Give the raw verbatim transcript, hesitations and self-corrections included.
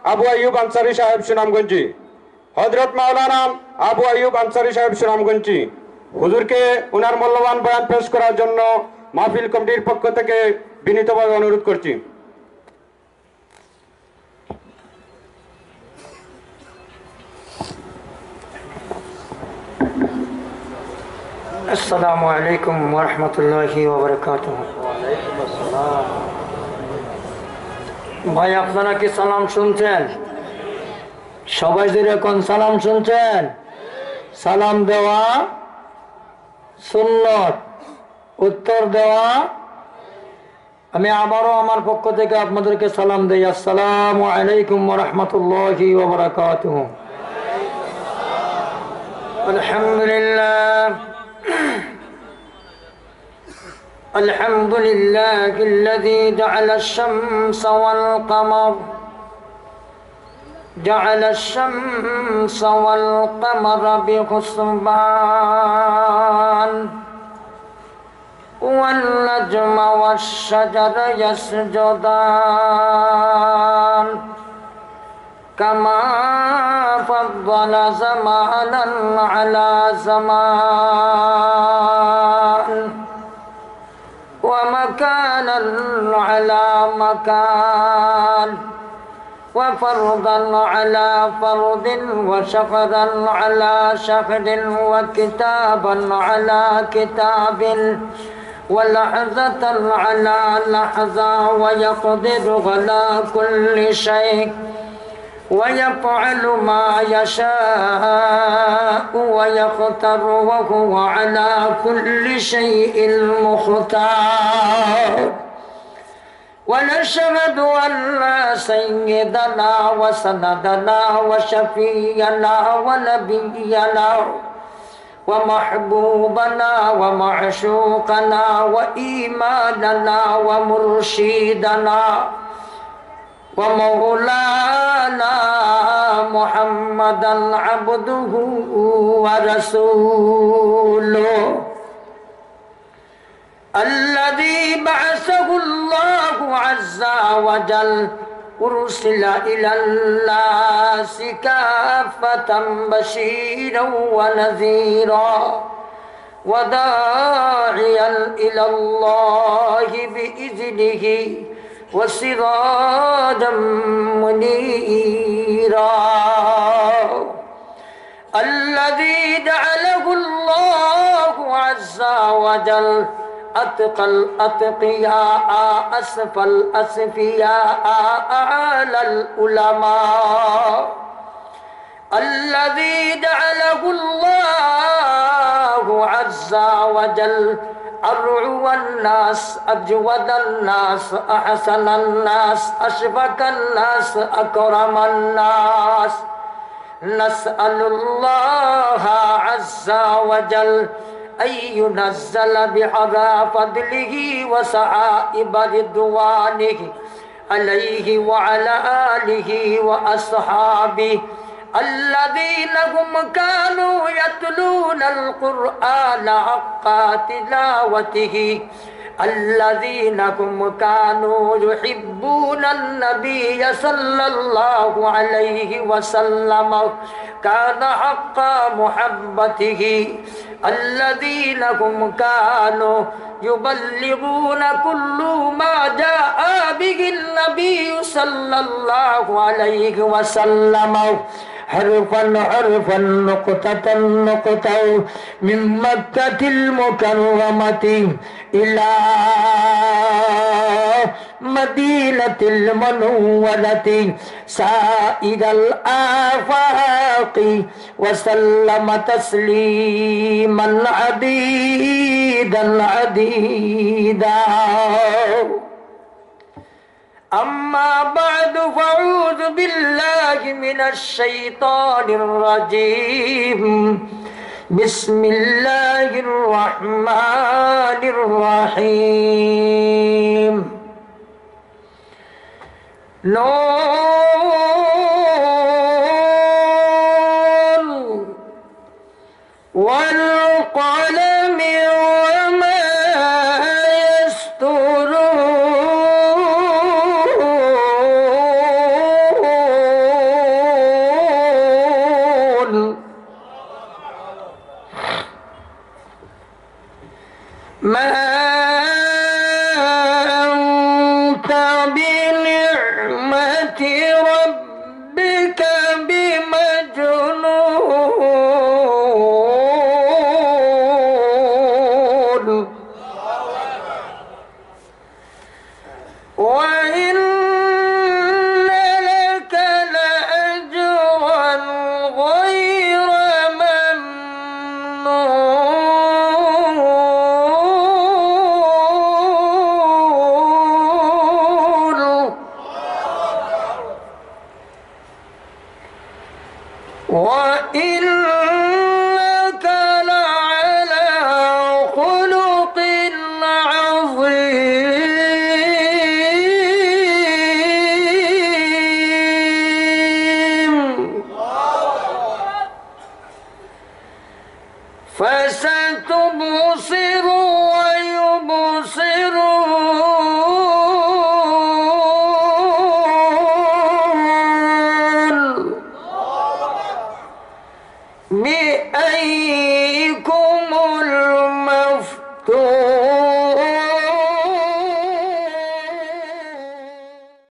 আবু আইয়ুব আনসারী সাহেব সুনামগঞ্জি, হযরত মাওলানা আবু আইয়ুব আনসারী সাহেব সুনামগঞ্জি হুজুরকে উনার মূল্যবান বয়ান পেশ করার জন্য মাহফিল কমিটির পক্ষ থেকে বিনীতভাবে অনুরোধ করছি। আসসালামু আলাইকুম ওয়া রাহমাতুল্লাহি ওয়া বারাকাতুহু। ভাই আপনারা কি সালাম শুনছেন? সবাই যেরকম সালাম শুনছেন? সালাম দেওয়া সুন্নত, উত্তর দেওয়া। আমি আবারও আমার পক্ষ থেকে আপনাদেরকে সালাম দেই। আসসালামু আলাইকুম ওয়া রাহমাতুল্লাহি ওয়া বারাকাতুহু। আলহামদুলিল্লাহ الحمد لله الذي جعل الشمس والقمر جعل الشمس والقمر بحسبان والنجم والشجر يسجدان كما فضل زمانا على زمان ومكانا على مكان وفرضا على فرض وشهرا على شهر وكتابا على كتاب ولحظة على لحظة ويقدر على كل شيء ويفعل ما يشاء ويختار وهو على كل شيء مختار ونشهد أن لا سيدنا وسندنا وشفينا ونبينا ومحبوبنا ومعشوقنا وإيماننا ومرشدنا ومولانا محمدا عبده ورسوله الذي بعثه الله عز وجل أرسل إلى الناس كافة بشيرا ونذيرا وداعيا إلى الله بإذنه وسراجا منيرا الذي جعله الله عز وجل أتقى الأتقياء أسفى الأسفياء أعلى العلماء الذي جعله الله عز وجل أروع الناس أجود الناس أحسن الناس أشفق الناس أكرم الناس نسأل الله عز وجل أن ينزل بحذا فضله وسعائب رضوانه عليه وعلى آله وأصحابه الذين هم كانوا يتلون القرآن حق تلاوته الذين هم كانوا يحبون النبي صلى الله عليه وسلم كان حق محبته الذين هم كانوا يبلغون كل ما جاء به النبي صلى الله عليه وسلم حرفا حرفا نقطة نقطة من مكة المكرمة إلى مدينة المنورة سائر الآفاق وسلم تسليما عديدا عديدا أما بعد فأعوذ بالله من الشيطان الرجيم بسم الله الرحمن الرحيم نون والقلم وما يسطرون ما أنت بنعمة ربك بمجنون وإن لك لأجرا غير ممنون وإنك لعلى خلق عظيم فستبصر ويبصرون بأيكم